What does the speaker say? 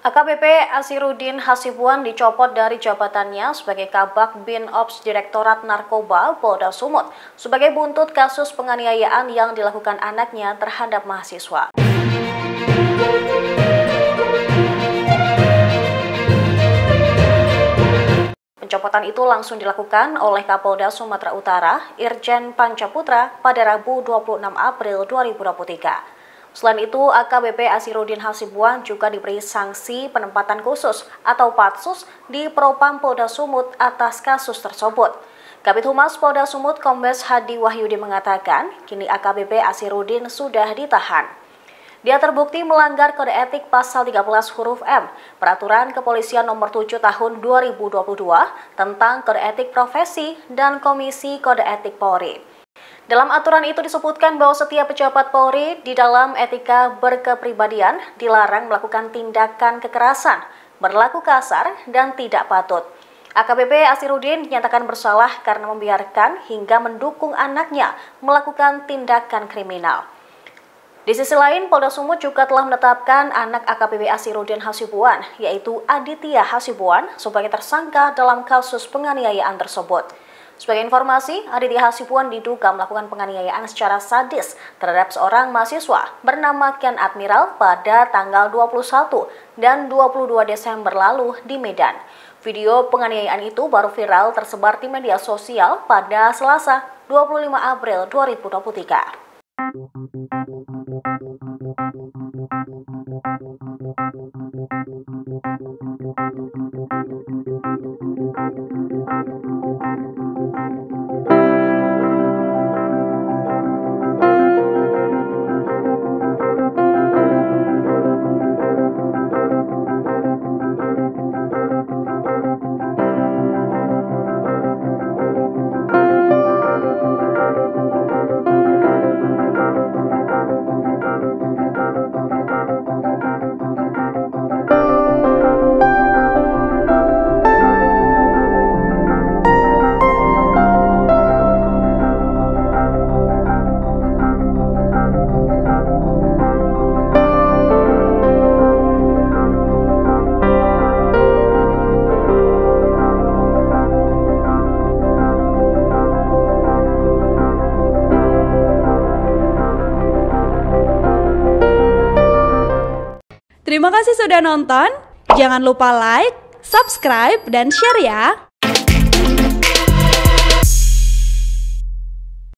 AKBP Asirudin Hasibuan dicopot dari jabatannya sebagai Kabak Bin Ops Direktorat Narkoba Polda Sumut sebagai buntut kasus penganiayaan yang dilakukan anaknya terhadap mahasiswa. Pencopotan itu langsung dilakukan oleh Kapolda Sumatera Utara, Irjen Pancaputra, pada Rabu 26 April 2023. Selain itu, AKBP Asirudin Hasibuan juga diberi sanksi penempatan khusus atau patsus di Propam Polda Sumut atas kasus tersebut. Kabid Humas Polda Sumut Kombes Hadi Wahyudi mengatakan, kini AKBP Asirudin sudah ditahan. Dia terbukti melanggar kode etik pasal 13 huruf M, Peraturan Kepolisian Nomor 7 Tahun 2022 tentang kode etik profesi dan Komisi Kode Etik Polri. Dalam aturan itu disebutkan bahwa setiap pejabat Polri di dalam etika berkepribadian dilarang melakukan tindakan kekerasan, berlaku kasar, dan tidak patut. AKBP Asirudin dinyatakan bersalah karena membiarkan hingga mendukung anaknya melakukan tindakan kriminal. Di sisi lain, Polda Sumut juga telah menetapkan anak AKBP Asirudin Hasibuan, yaitu Aditya Hasibuan, sebagai tersangka dalam kasus penganiayaan tersebut. Sebagai informasi, Aditya Hasibuan diduga melakukan penganiayaan secara sadis terhadap seorang mahasiswa bernama Ken Admiral pada tanggal 21 dan 22 Desember lalu di Medan. Video penganiayaan itu baru viral tersebar di media sosial pada Selasa 25 April 2023. Terima kasih sudah nonton. Jangan lupa like, subscribe, dan share ya.